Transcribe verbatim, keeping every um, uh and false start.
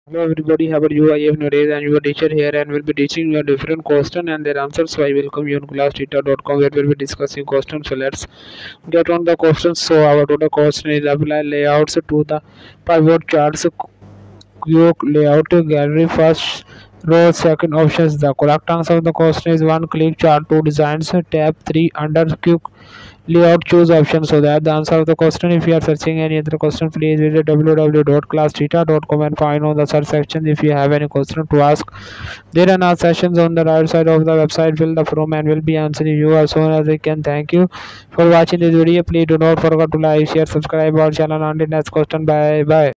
Hello everybody, how are you? I am Naresh and your teacher here and will be teaching you a different question and their answers. So I welcome you on class theta dot com where we'll be discussing questions. So let's get on the questions. So our total question is apply layouts to the pivot charts qiock layout gallery first row second options. The correct answer of the question is one click chart to designs tab three under qiock layout choose option. So that the answer of the question. If you are searching any other question, please visit w w w dot class theta dot com and find on the search section if you have any question to ask. There are now sessions on the right side of the website. Fill the form and will be answering you as soon as I can. Thank you for watching this video. Please do not forget to like, share, subscribe our channel. Until next question, bye bye.